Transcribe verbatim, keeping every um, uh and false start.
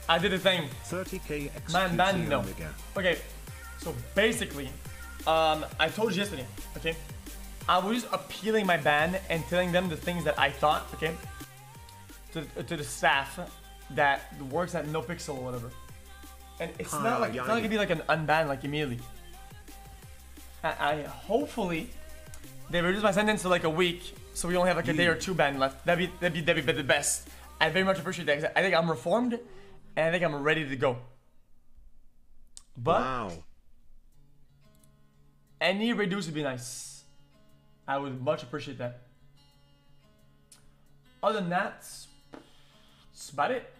I did a thing. thirty K Man, man, no. Omega. Okay, so basically, um, I told you yesterday, okay? I was just appealing my band and telling them the things that I thought, okay? To, to the staff that works at nopixel or whatever. And it's Ah, not like, yeah, it's not yeah. gonna be like an unban like immediately. I, I hopefully they reduce my sentence to like a week, so we only have like a day or two ban left. That'd be that'd be that'd be the best. I very much appreciate that. 'Cause I think I'm reformed, and I think I'm ready to go. But Wow. any reduce would be nice. I would much appreciate that. Other than that, that's about it.